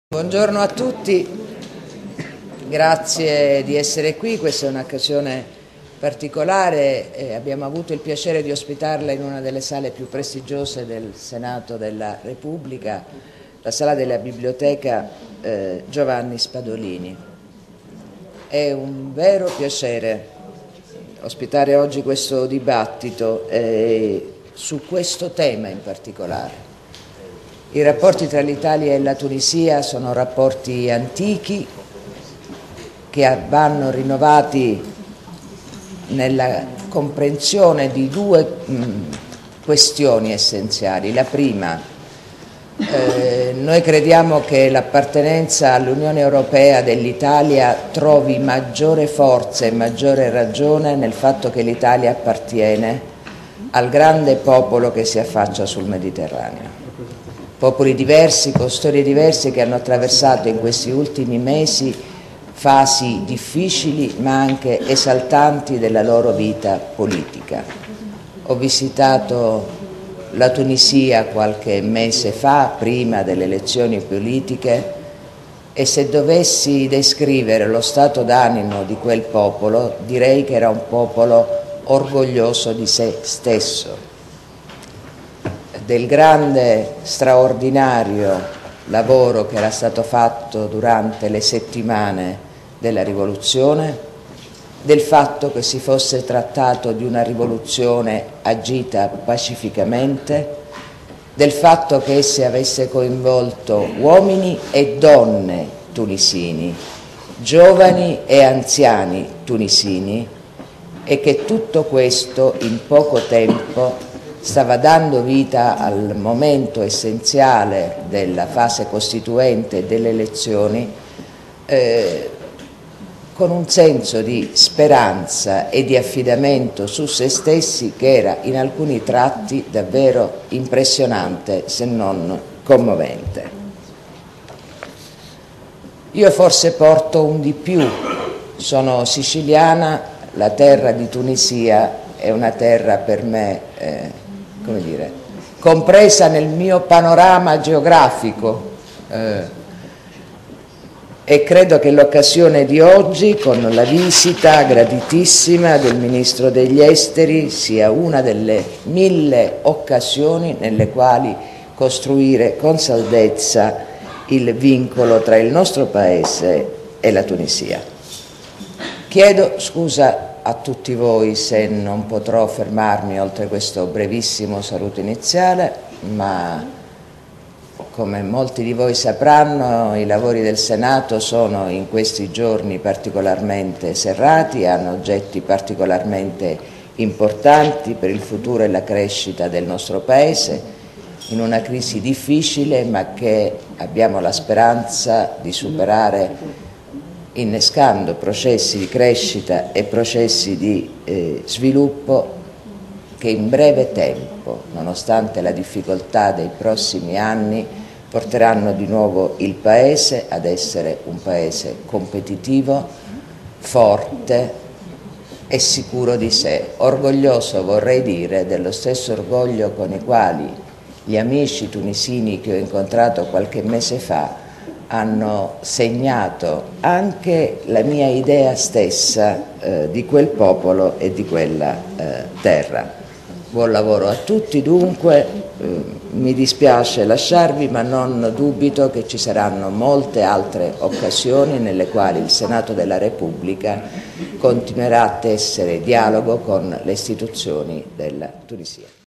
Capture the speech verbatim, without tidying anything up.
Buongiorno a tutti, grazie di essere qui, questa è un'occasione particolare, eh, abbiamo avuto il piacere di ospitarla in una delle sale più prestigiose del Senato della Repubblica, la sala della Biblioteca eh, Giovanni Spadolini. È un vero piacere ospitare oggi questo dibattito eh, su questo tema in particolare. I rapporti tra l'Italia e la Tunisia sono rapporti antichi che vanno rinnovati nella comprensione di due mh, questioni essenziali. La prima, eh, noi crediamo che l'appartenenza all'Unione Europea dell'Italia trovi maggiore forza e maggiore ragione nel fatto che l'Italia appartiene al grande popolo che si affaccia sul Mediterraneo. Popoli diversi, con storie diverse, che hanno attraversato in questi ultimi mesi fasi difficili ma anche esaltanti della loro vita politica. Ho visitato la Tunisia qualche mese fa, prima delle elezioni politiche, e se dovessi descrivere lo stato d'animo di quel popolo, direi che era un popolo orgoglioso di se stesso, del grande, straordinario lavoro che era stato fatto durante le settimane della rivoluzione, del fatto che si fosse trattato di una rivoluzione agita pacificamente, del fatto che essa avesse coinvolto uomini e donne tunisini, giovani e anziani tunisini, e che tutto questo in poco tempo stava dando vita al momento essenziale della fase costituente delle elezioni, eh, con un senso di speranza e di affidamento su se stessi che era in alcuni tratti davvero impressionante, se non commovente. Io forse porto un di più, sono siciliana, la terra di Tunisia è una terra per me eh, come dire, compresa nel mio panorama geografico, eh, e credo che l'occasione di oggi, con la visita graditissima del Ministro degli Esteri, sia una delle mille occasioni nelle quali costruire con saldezza il vincolo tra il nostro Paese e la Tunisia. Chiedo scusa a tutti voi se non potrò fermarmi oltre questo brevissimo saluto iniziale, ma come molti di voi sapranno i lavori del Senato sono in questi giorni particolarmente serrati, hanno oggetti particolarmente importanti per il futuro e la crescita del nostro Paese, in una crisi difficile ma che abbiamo la speranza di superare innescando processi di crescita e processi di eh, sviluppo che in breve tempo, nonostante la difficoltà dei prossimi anni, porteranno di nuovo il Paese ad essere un Paese competitivo, forte e sicuro di sé. Orgoglioso, vorrei dire, dello stesso orgoglio con i quali gli amici tunisini che ho incontrato qualche mese fa hanno segnato anche la mia idea stessa eh, di quel popolo e di quella eh, terra. Buon lavoro a tutti dunque, eh, mi dispiace lasciarvi, ma non dubito che ci saranno molte altre occasioni nelle quali il Senato della Repubblica continuerà a tessere dialogo con le istituzioni della Tunisia.